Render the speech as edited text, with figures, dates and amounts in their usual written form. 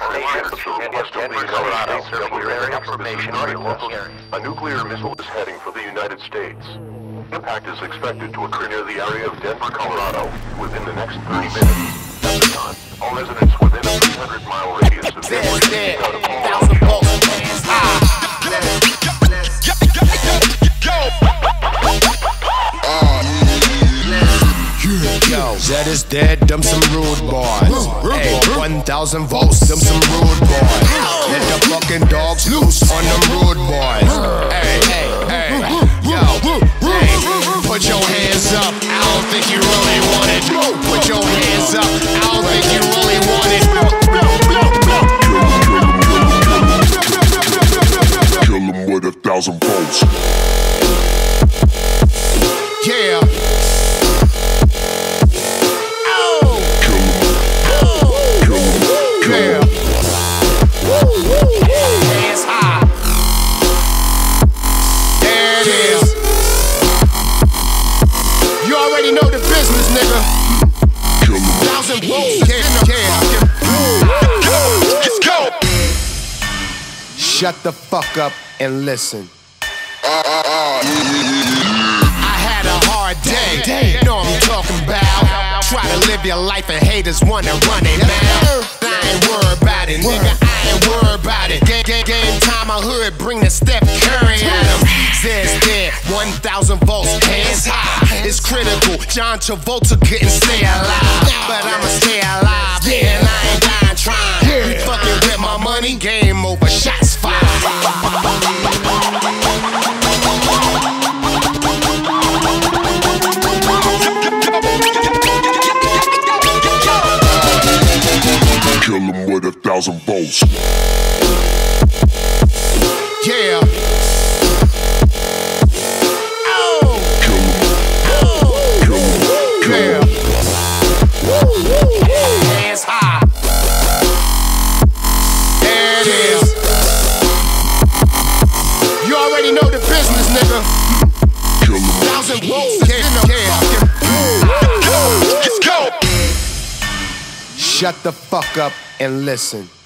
A nuclear missile is heading for the United States. Impact is expected to occur near the area of Denver, Colorado, within the next 30 minutes. At the time, all residents within a 300-mile radius of Denver should be out of Yo, Zed is dead, them some rude boys. Hey, 1,000 volts, them some rude boys. Let the fucking dogs loose on them rude boys. Hey, hey, hey, yo, hey, put your hands up. I don't think you really want it. Put your hands up. I don't think you really want it. Kill him with 1,000 volts. Yeah. Hands high. There it is. You already know the business, nigga. 1,000 volts. Let's go. Shut the fuck up and listen. I had a hard day. Know what I'm talking about. Try to live your life and haters wanna run it now. I ain't worried about it, nigga. I ain't worried about it. Game time, I hood, bring the Steph Curry at him. Zed's dead, 1,000 volts, hands high. It's critical. John Travolta couldn't stay alive, but I'ma stay alive. Yeah, and I ain't dying trying. You fucking with my money, game over, shots fired. Kill him with 1,000 volts. Yeah. Kill him. Hands high. There it is. You already know the business, nigga. Kill him. 1,000 volts. Let's go. Shut the fuck up and listen.